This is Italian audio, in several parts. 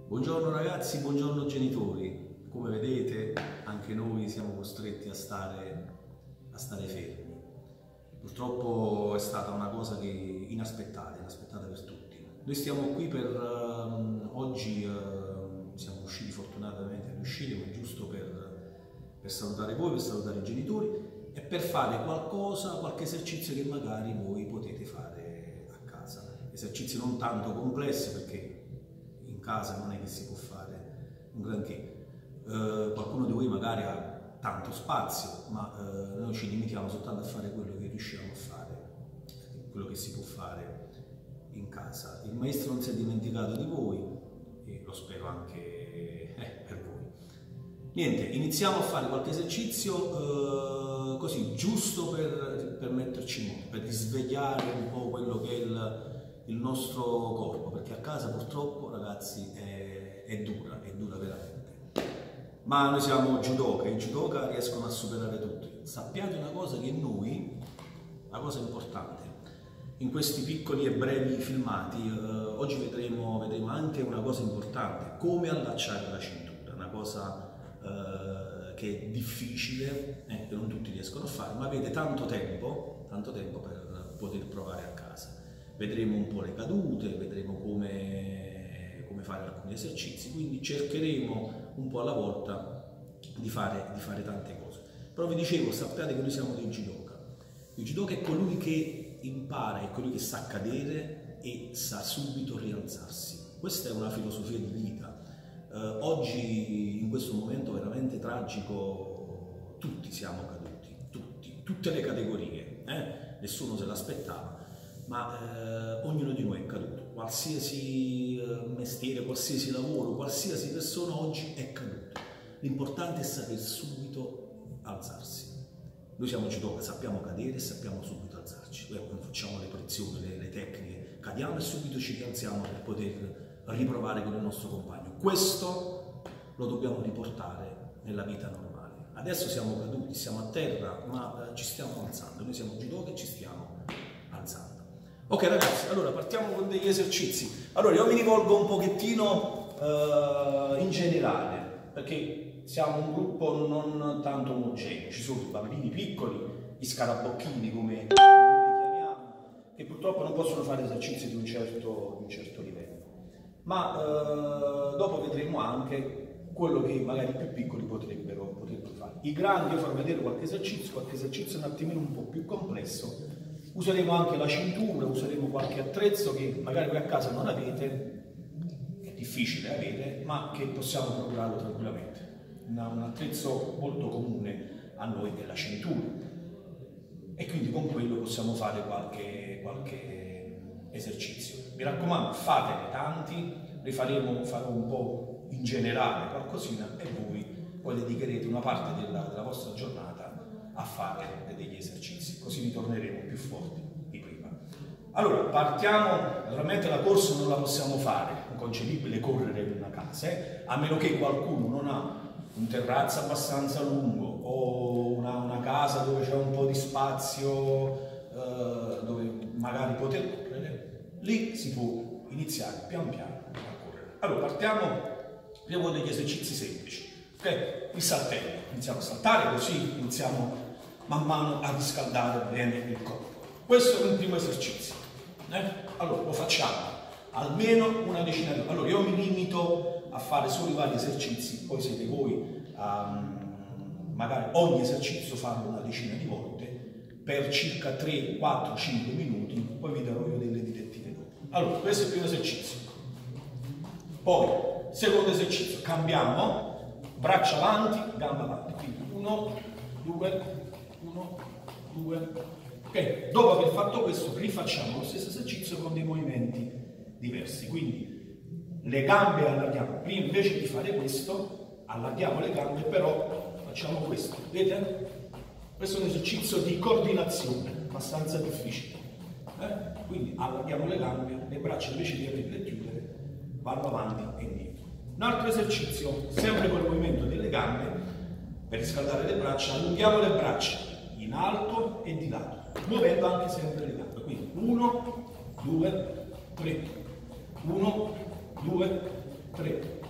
Buongiorno ragazzi, buongiorno genitori. Come vedete anche noi siamo costretti a stare fermi. Purtroppo è stata una cosa inaspettata per tutti. Noi stiamo qui per oggi, siamo riusciti fortunatamente ma è giusto per salutare voi, per salutare i genitori e per fare qualche esercizio che magari voi potete fare a casa. Esercizi non tanto complessi perché in casa non è che si può fare un granché. Qualcuno di voi magari ha tanto spazio, ma noi ci limitiamo soltanto a fare quello che riusciamo a fare, quello che si può fare in casa. Il maestro non si è dimenticato di voi e lo spero anche per voi. Niente, iniziamo a fare qualche esercizio così, giusto per metterci in moto, per risvegliare un po' quello che è il nostro corpo, perché a casa purtroppo ragazzi è dura veramente. Ma noi siamo judoka, i judoka riescono a superare tutti. Sappiate una cosa, che noi, la cosa importante, in questi piccoli e brevi filmati, oggi vedremo anche una cosa importante, come allacciare la cintura, una cosa che è difficile, che non tutti riescono a fare, ma avete tanto tempo per poter provare a casa. Vedremo un po' le cadute, vedremo come fare alcuni esercizi, quindi cercheremo un po' alla volta di fare tante cose. Però vi dicevo, sappiate che noi siamo dei judoka. Il judoka è colui che impara, è colui che sa cadere e sa subito rialzarsi. Questa è una filosofia di vita. Oggi, in questo momento veramente tragico, tutti siamo caduti, tutte le categorie, nessuno se l'aspettava. Ma ognuno di noi è caduto, qualsiasi mestiere, qualsiasi lavoro, qualsiasi persona oggi è caduto. L'importante è saper subito alzarsi. Noi siamo judoka, sappiamo cadere e sappiamo subito alzarci. Quando facciamo le posizioni, le tecniche, cadiamo e subito ci rialziamo per poter riprovare con il nostro compagno. Questo lo dobbiamo riportare nella vita normale. Adesso siamo caduti, siamo a terra, ma ci stiamo alzando. Noi siamo judoka e ci stiamo alzando. Ok ragazzi, allora partiamo con degli esercizi. Allora io mi rivolgo un pochettino in generale, perché siamo un gruppo non tanto omogeneo. Ci sono i bambini piccoli, gli scarabocchini come li chiamiamo, che purtroppo non possono fare esercizi di un certo livello. Ma dopo vedremo anche quello che magari i più piccoli potrebbero fare. I grandi, io farò vedere qualche esercizio un attimino un po' più complesso. Useremo anche la cintura, useremo qualche attrezzo che magari voi a casa non avete, è difficile avere, ma che possiamo procurarlo tranquillamente. Un attrezzo molto comune a noi è la cintura e quindi con quello possiamo fare qualche esercizio. Mi raccomando, fatene tanti, farò un po' in generale qualcosina e voi poi dedicherete una parte della vostra giornata a fare degli esercizi, così ritorneremo più forti di prima. Allora, partiamo. Naturalmente la corsa non la possiamo fare, è inconcepibile correre in una casa, a meno che qualcuno non ha un terrazzo abbastanza lungo o una casa dove c'è un po' di spazio, dove magari poter correre, lì si può iniziare pian piano a correre. Allora, partiamo prima con degli esercizi semplici. Ok? Il saltello, iniziamo a saltare, così iniziamo man mano a riscaldare bene il corpo. Questo è un primo esercizio. Allora lo facciamo almeno una decina di volte. Allora io mi limito a fare solo i vari esercizi, poi siete voi magari ogni esercizio farlo una decina di volte per circa 3, 4, 5 minuti, poi vi darò io delle direttive dopo. Allora questo è il primo esercizio. Poi secondo esercizio, cambiamo. Braccia avanti, gamba avanti, quindi 1, 2, ok. Dopo aver fatto questo rifacciamo lo stesso esercizio con dei movimenti diversi, quindi le gambe allarghiamo, prima invece di fare questo allarghiamo le gambe, però facciamo questo, vedete? Questo è un esercizio di coordinazione abbastanza difficile, quindi allarghiamo le gambe, le braccia invece di aprirle e chiudere vanno avanti e indietro. Un altro esercizio, sempre con il movimento delle gambe, per riscaldare le braccia, allunghiamo le braccia in alto e di lato, muovendo anche sempre le gambe. Quindi 1, 2, 3, 1, 2, 3,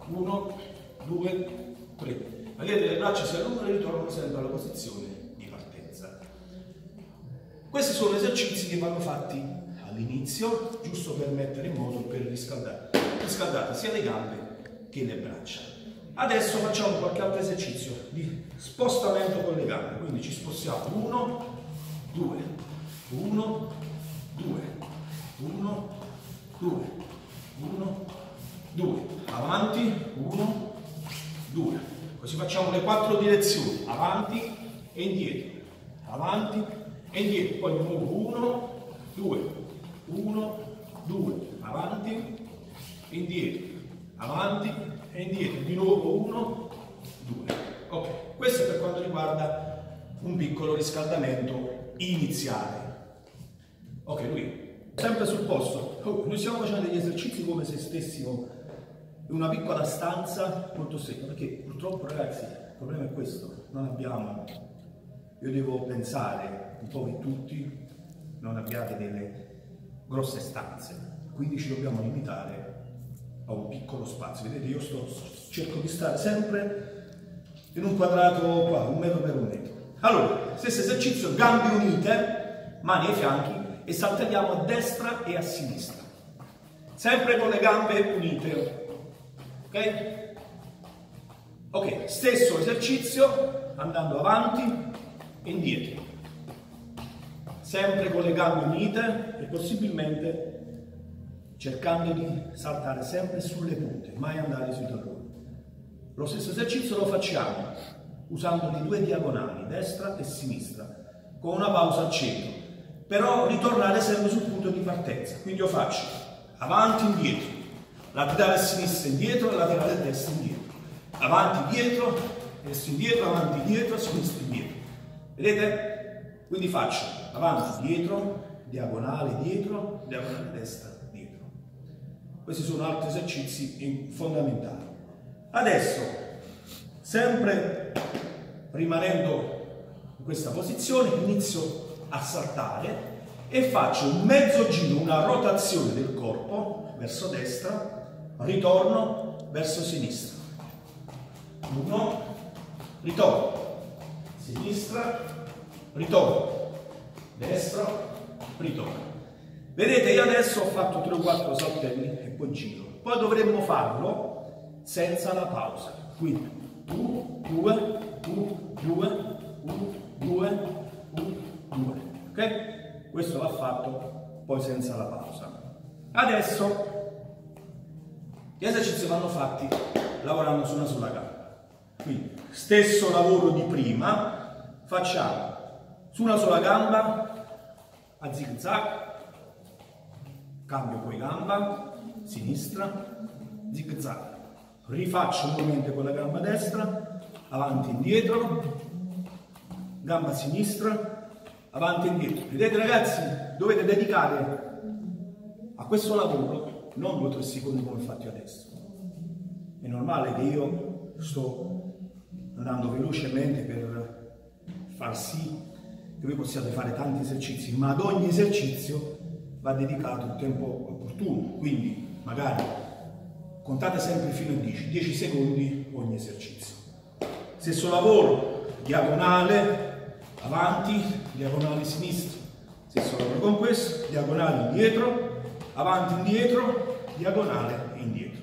1, 2, 3. Vedete, le braccia si allungano e ritornano sempre alla posizione di partenza. Questi sono esercizi che vanno fatti all'inizio, giusto per mettere in moto, per riscaldare sia le gambe che le braccia. Adesso facciamo qualche altro esercizio di spostamento con le gambe, quindi ci spostiamo 1, 2, 1, 2, 1, 2, 1, 2, avanti, 1, 2. Così facciamo le 4 direzioni, avanti e indietro, avanti e indietro, poi di nuovo 1, 2, 1, 2, avanti, indietro, avanti e indietro, di nuovo 1, 2. Ok, questo è per quanto riguarda un piccolo riscaldamento iniziale. Ok, lui, sempre sul posto. Noi stiamo facendo degli esercizi come se stessimo in una piccola stanza molto stretta, perché purtroppo, ragazzi, il problema è questo, non abbiamo, io devo pensare un po' che tutti non abbiate delle grosse stanze, quindi ci dobbiamo limitare a un piccolo spazio. Vedete, io cerco di stare sempre in un quadrato qua, 1 metro per 1 metro. Allora, stesso esercizio, gambe unite, mani ai fianchi e saltelliamo a destra e a sinistra, sempre con le gambe unite. Ok? Ok, stesso esercizio andando avanti e indietro, sempre con le gambe unite e possibilmente cercando di saltare sempre sulle punte, mai andare sui talloni. Lo stesso esercizio lo facciamo usando le 2 diagonali, destra e sinistra, con una pausa al centro, però ritornare sempre sul punto di partenza. Quindi io faccio avanti e indietro, laterale sinistra indietro, laterale destra indietro, avanti dietro, destra indietro, avanti dietro, sinistra indietro. Vedete? Quindi faccio avanti dietro, diagonale destra dietro. Questi sono altri esercizi fondamentali. Adesso, sempre rimanendo in questa posizione, inizio a saltare e faccio un mezzo giro, una rotazione del corpo verso destra, ritorno verso sinistra. 1, ritorno, sinistra, ritorno, destra, ritorno. Vedete, io adesso ho fatto 3 o 4 saltelli e poi giro. Poi dovremmo farlo senza la pausa. Quindi 1, 2, 1, 2, 1, 2, 1, 2. Ok? Questo va fatto poi senza la pausa. Adesso gli esercizi vanno fatti lavorando su una sola gamba. Quindi, stesso lavoro di prima, facciamo su una sola gamba a zig zag, cambio poi gamba, sinistra, zig zag, rifaccio nuovamente con la gamba destra, avanti e indietro, gamba sinistra, avanti e indietro. Vedete, ragazzi, dovete dedicare a questo lavoro non 2 o 3 secondi come ho fatto io adesso. È normale che io sto andando velocemente per far sì che voi possiate fare tanti esercizi, ma ad ogni esercizio va dedicato un tempo opportuno, quindi magari contate sempre fino a 10 secondi ogni esercizio. Stesso lavoro, diagonale avanti, diagonale sinistra, stesso lavoro con questo, diagonale indietro, avanti indietro, diagonale e indietro.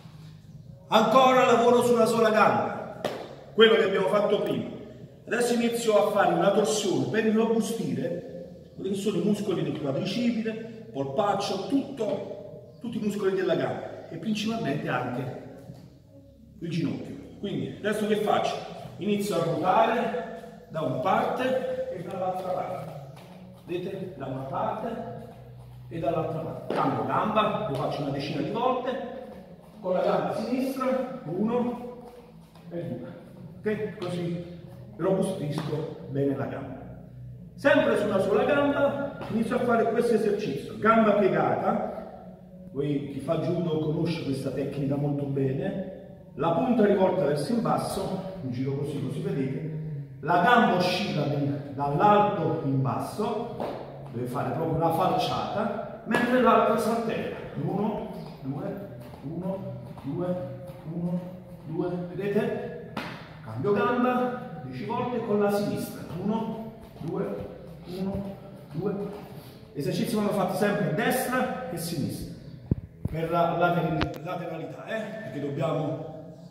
Ancora lavoro su una sola gamba, quello che abbiamo fatto prima. Adesso inizio a fare una torsione per irrobustire quelli che sono i muscoli del quadricipite, polpaccio, tutti i muscoli della gamba e principalmente anche il ginocchio. Quindi adesso che faccio? Inizio a ruotare da una parte e dall'altra parte. Vedete? Da una parte e dall'altra parte. Cambio gamba, lo faccio una decina di volte, con la gamba sinistra, 1 e 2. Ok? Così robustisco bene la gamba. Sempre su una sola gamba inizio a fare questo esercizio. Gamba piegata, chi fa judo conosce questa tecnica molto bene. La punta rivolta verso in basso, un giro così vedete, la gamba oscilla dall'alto in basso, deve fare proprio una falciata, mentre l'altra saltella. 1, 2, 1, 2, 1, 2, vedete? Cambio gamba 10 volte con la sinistra, 1, 2, 1, 2. L'esercizio vanno fatti sempre a destra e a sinistra, per la lateralità, perché dobbiamo...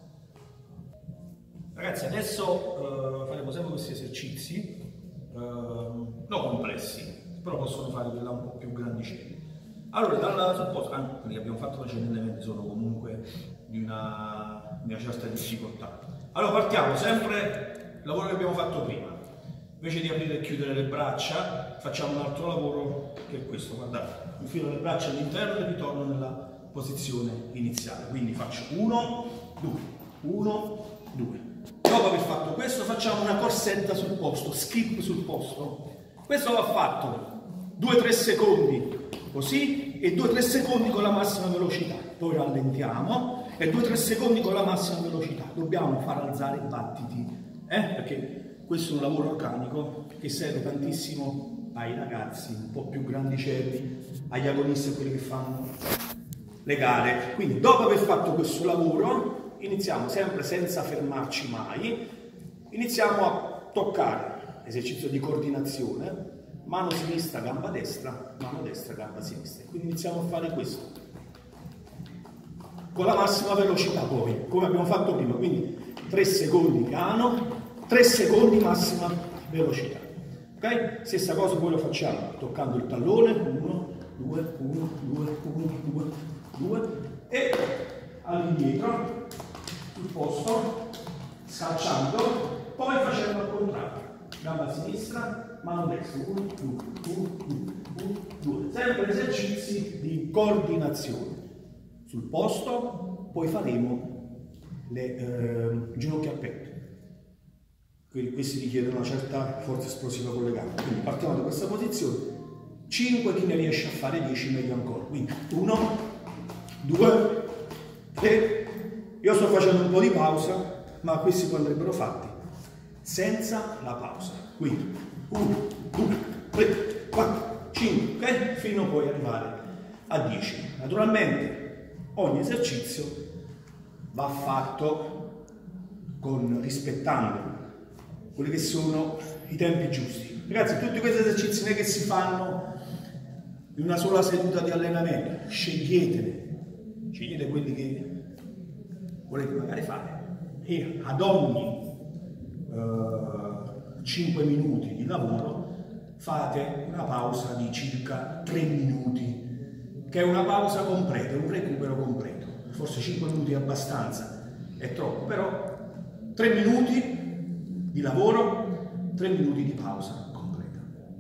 Ragazzi, adesso faremo sempre questi esercizi, non complessi, però possono fare quella un po' più grandicelli. Allora, dal supposto, anche quelli che abbiamo fatto precedentemente sono comunque di una certa difficoltà. Allora, partiamo sempre il lavoro che abbiamo fatto prima. Invece di aprire e chiudere le braccia, facciamo un altro lavoro che è questo, guardate. Infilo le braccia all'interno e ritorno nella posizione iniziale. Quindi faccio 1, 2, 1, 2. Dopo aver fatto questo facciamo una corsetta sul posto, skip sul posto. Questo va fatto 2-3 secondi così e 2-3 secondi con la massima velocità. Poi rallentiamo e 2-3 secondi con la massima velocità. Dobbiamo far alzare i battiti, perché questo è un lavoro organico che serve tantissimo ai ragazzi un po' più grandicelli, agli agonisti e quelli che fanno le gare. Quindi dopo aver fatto questo lavoro iniziamo sempre senza fermarci mai, iniziamo a toccare, esercizio di coordinazione, mano sinistra, gamba destra, gamba sinistra. Quindi iniziamo a fare questo, con la massima velocità poi, come abbiamo fatto prima, quindi 3 secondi piano, 3 secondi massima velocità. Ok? Stessa cosa poi lo facciamo toccando il tallone, 1, 2, 1, 2, 1, 2, 2 e all'indietro sul posto, scalciando, poi facendo al contrario, gamba sinistra, mano destra, 1, 2, 1, 2, 2, sempre esercizi di coordinazione. Sul posto poi faremo le ginocchia a petto. Questi richiedono una certa forza esplosiva con le gambe. Quindi partiamo da questa posizione. 5, chi ne riesce a fare 10 meglio ancora. Quindi 1, 2, 3. Io sto facendo un po' di pausa, ma questi poi andrebbero fatti senza la pausa. Quindi 1, 2, 3, 4, 5, fino poi ad arrivare a 10. Naturalmente ogni esercizio va fatto rispettando quelli che sono i tempi giusti. Ragazzi, tutti questi esercizi non è che si fanno in una sola seduta di allenamento, scegliete quelli che volete magari fare e ad ogni 5 minuti di lavoro fate una pausa di circa 3 minuti, che è una pausa completa, un recupero completo. Forse 5 minuti è abbastanza, è troppo, però 3 minuti di lavoro, 3 minuti di pausa completa.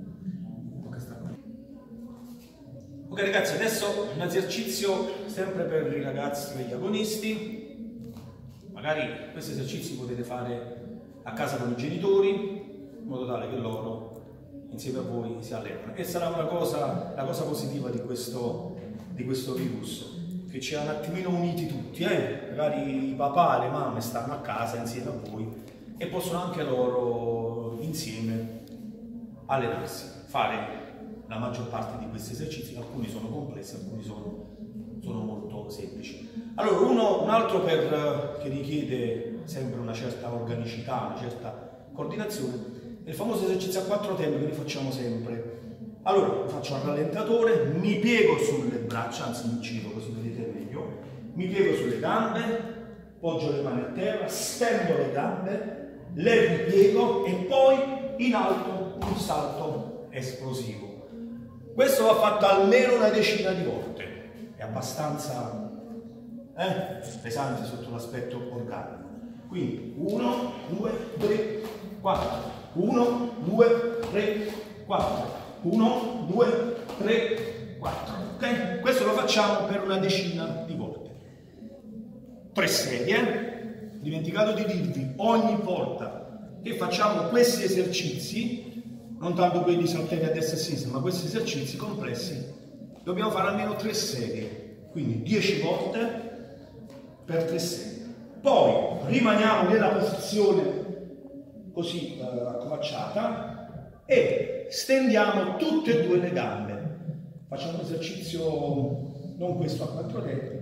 Ok ragazzi, adesso un esercizio sempre per i ragazzi, per gli agonisti. Magari questi esercizi potete fare a casa con i genitori, in modo tale che loro insieme a voi si allenano. E sarà la cosa positiva di questo virus, che ci ha un attimino uniti tutti, magari i papà e le mamme stanno a casa insieme a voi e possono anche loro insieme allenarsi, fare la maggior parte di questi esercizi. Alcuni sono complessi, alcuni sono molto semplici. Allora, un altro che richiede sempre una certa organicità, una certa coordinazione, è il famoso esercizio a 4 tempi che li facciamo sempre. Allora, faccio al rallentatore, mi piego sulle braccia, anzi mi giro così vedete meglio, mi piego sulle gambe, poggio le mani a terra, stendo le gambe, le ripiego e poi in alto un salto esplosivo. Questo va fatto almeno una decina di volte, è abbastanza pesante sotto l'aspetto organico. Quindi 1, 2, 3, 4, 1, 2, 3, 4, 1, 2, 3, 4. Ok? Questo lo facciamo per una decina di volte. 3 serie. Dimenticato di dirvi, ogni volta che facciamo questi esercizi, non tanto quelli saltelli a destra e a sinistra, ma questi esercizi complessi, dobbiamo fare almeno 3 serie, quindi 10 volte per 3 serie. Poi rimaniamo nella posizione così accovacciata e stendiamo tutte e 2 le gambe. Facciamo un esercizio, non questo a 4 tempi,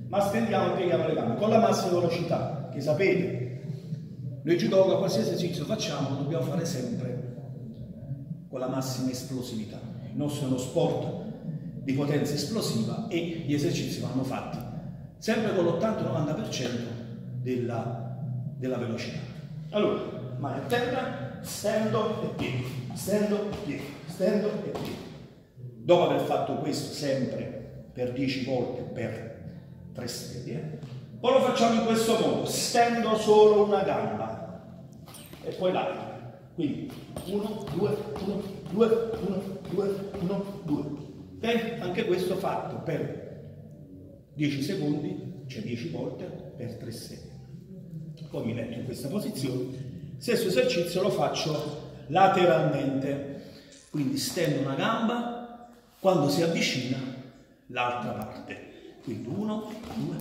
ma stendiamo e pieghiamo le gambe con la massima velocità, che sapete, noi judoka qualsiasi esercizio facciamo lo dobbiamo fare sempre con la massima esplosività. Il nostro è uno sport di potenza esplosiva e gli esercizi vanno fatti sempre con l'80-90% della velocità. Allora, mani a terra, stendo e piego, stendo e piego, stendo e piego. Dopo aver fatto questo sempre per 10 volte per 3 serie, poi lo facciamo in questo modo, stendo solo una gamba e poi l'altra. Quindi 1, 2, 1, 2, 1, 2, 1, 2. Ok? Anche questo fatto per 10 secondi, cioè 10 volte per 3 serie. Poi mi metto in questa posizione. Stesso esercizio lo faccio lateralmente, quindi stendo una gamba, quando si avvicina l'altra parte. Quindi 1, 2, 1, 2,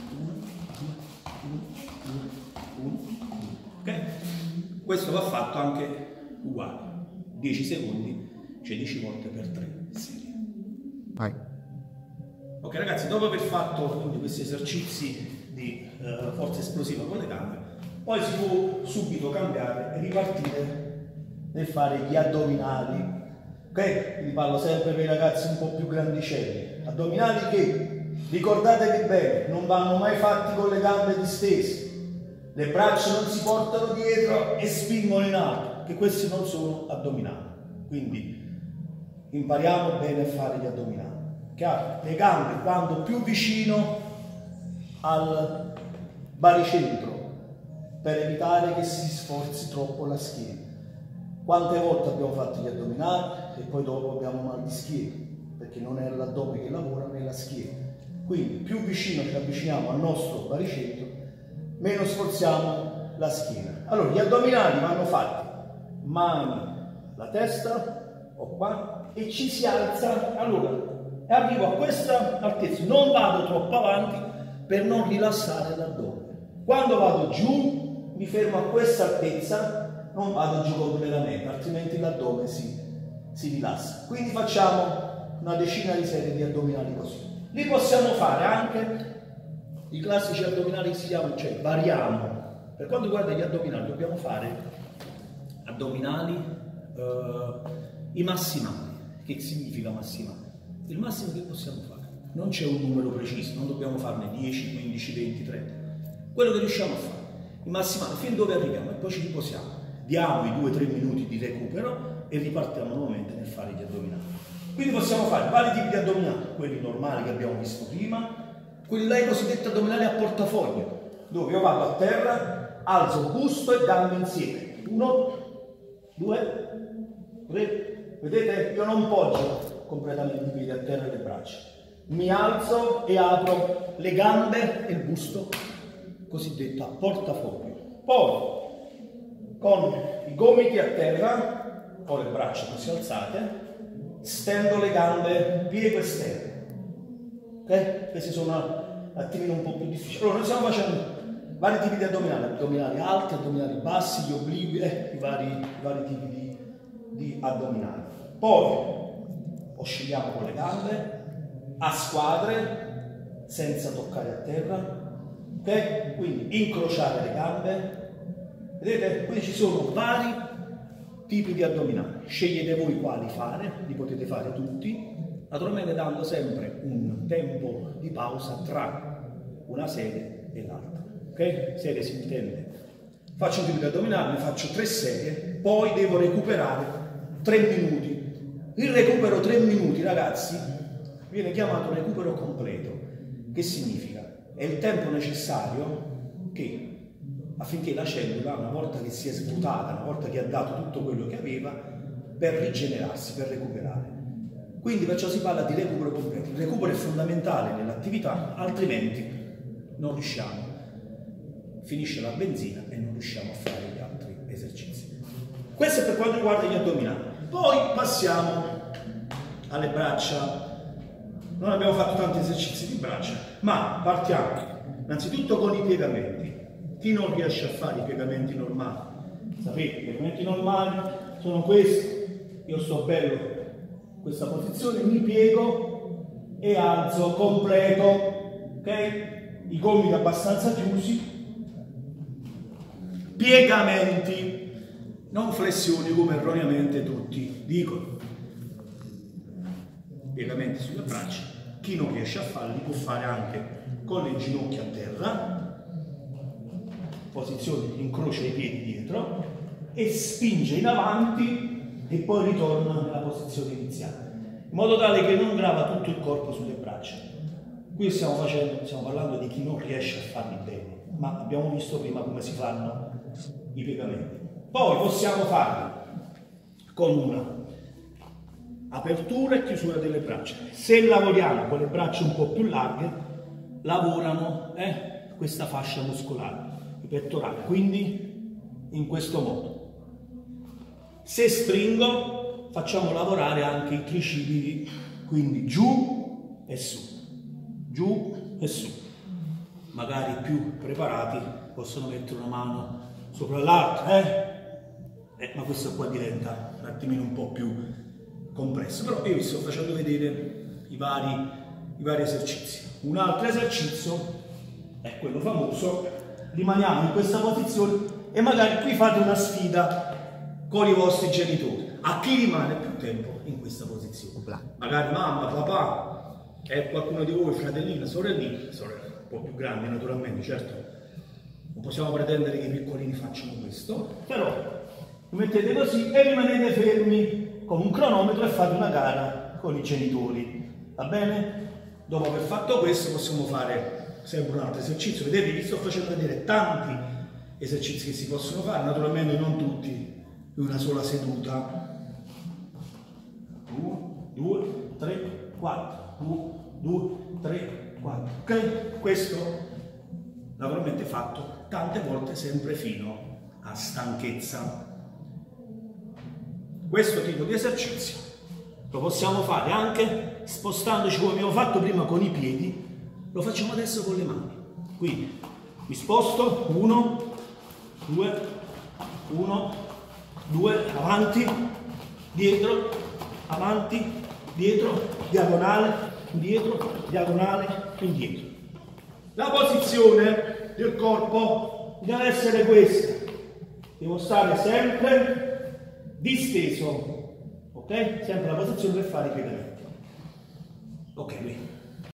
1, 2, 1, 2. Ok? Questo va fatto anche uguale, 10 secondi, cioè 10 volte per 3 serie. Vai. Ok ragazzi, dopo aver fatto quindi questi esercizi di forza esplosiva con le gambe, poi si può subito cambiare e ripartire nel fare gli addominali. Ok? Vi parlo sempre per i ragazzi un po' più grandicelli. Addominali che, ricordatevi bene, non vanno mai fatti con le gambe distese. Le braccia non si portano dietro e spingono in alto, che questi non sono addominali. Quindi impariamo bene a fare gli addominali. Chiaro? Le gambe quando più vicino al baricentro, per evitare che si sforzi troppo la schiena. Quante volte abbiamo fatto gli addominali e poi dopo abbiamo mal di schiena, perché non è l'addome che lavora, ma è la schiena. Quindi più vicino ci avviciniamo al nostro baricentro, meno sforziamo la schiena. Allora, gli addominali vanno fatti mani alla testa o qua e ci si alza. Allora, arrivo a questa altezza, non vado troppo avanti per non rilassare l'addome. Quando vado giù, mi fermo a questa altezza, non vado giù completamente, altrimenti l'addome si rilassa. Quindi facciamo una decina di serie di addominali così. Li possiamo fare anche i classici addominali che si chiamano, cioè variamo. Per quanto riguarda gli addominali, dobbiamo fare addominali i massimali. Che significa massimale? Il massimo che possiamo fare. Non c'è un numero preciso, non dobbiamo farne 10, 15, 20, 30. Quello che riusciamo a fare. Il massimale, fin dove arriviamo e poi ci riposiamo. Diamo i 2-3 minuti di recupero e ripartiamo nuovamente nel fare gli addominali. Quindi possiamo fare vari tipi di addominali, quelli normali che abbiamo visto prima, quelli là i cosiddetti addominali a portafoglio, dove io vado a terra, alzo busto e gambe insieme. 1, 2, 3, vedete? Io non poggio completamente i piedi a terra e le braccia. Mi alzo e apro le gambe e il busto, cosiddetto a portafoglio. Poi, con i gomiti a terra, o le braccia così alzate, stendo le gambe, piego e stendo. Ok? Questi sono un attimino un po' più difficili. Allora, noi stiamo facendo vari tipi di addominali, addominali alti, addominali bassi, gli obliqui, i vari tipi di addominali. Poi oscilliamo con le gambe a squadre senza toccare a terra, ok? Quindi incrociare le gambe, vedete? Quindi ci sono vari tipi di addominali, scegliete voi quali fare, li potete fare tutti, naturalmente dando sempre un tempo di pausa tra una serie e l'altra, ok? Serie si intende, faccio un tipo di addominali, ne faccio 3 serie, poi devo recuperare 3 minuti. Il recupero 3 minuti, ragazzi, viene chiamato recupero completo. Che significa? È il tempo necessario che, affinché la cellula, una volta che si è svuotata, una volta che ha dato tutto quello che aveva, per rigenerarsi, per recuperare. Quindi perciò si parla di recupero completo. Il recupero è fondamentale nell'attività, altrimenti non riusciamo, finisce la benzina e non riusciamo a fare gli altri esercizi. Questo è per quanto riguarda gli addominali. Poi passiamo alle braccia. Non abbiamo fatto tanti esercizi di braccia, ma partiamo innanzitutto con i piegamenti. Chi non riesce a fare i piegamenti normali, sapete, i piegamenti normali sono questi. Io sto bello in questa posizione, mi piego e alzo completo, ok? i gomiti abbastanza chiusi, piegamenti, non flessioni come erroneamente tutti dicono. Piegamenti sulle braccia, chi non riesce a farli può fare anche con le ginocchia a terra, posizione di incrocio ai piedi dietro e spinge in avanti e poi ritorna nella posizione iniziale, in modo tale che non grava tutto il corpo sulle braccia. Qui stiamo parlando di chi non riesce a farli bene, ma abbiamo visto prima come si fanno i piegamenti. Poi possiamo farli con una apertura e chiusura delle braccia. Se lavoriamo con le braccia un po' più larghe, lavorano questa fascia muscolare, i pettorali, quindi in questo modo. Se stringo, facciamo lavorare anche i tricipiti, quindi giù e su, giù e su. Magari i più preparati possono mettere una mano sopra l'altra, ma questo qua diventa un attimino un po' più complesso, però io vi sto facendo vedere i vari esercizi. Un altro esercizio è quello famoso, rimaniamo in questa posizione e magari qui fate una sfida con i vostri genitori, a chi rimane più tempo in questa posizione, magari mamma, papà, qualcuno di voi, fratellino, sorellina, un po' più grandi naturalmente, certo non possiamo pretendere che i piccolini facciano questo, però vi mettete così e rimanete fermi con un cronometro e fate una gara con i genitori, va bene? Dopo aver fatto questo possiamo fare sempre un altro esercizio. Vedete, vi sto facendo vedere tanti esercizi che si possono fare, naturalmente non tutti in una sola seduta. 1, 2, 3, 4, 1, 2, 3, 4. Ok? Questo naturalmente fatto tante volte, sempre fino a stanchezza. Questo tipo di esercizio lo possiamo fare anche spostandoci come abbiamo fatto prima con i piedi, lo facciamo adesso con le mani. Quindi mi sposto, 1, 2, 1, 2, avanti, dietro, diagonale, indietro. La posizione del corpo deve essere questa, devo stare sempre disteso, ok? Sempre la posizione per fare i piegamenti. Ok, qui.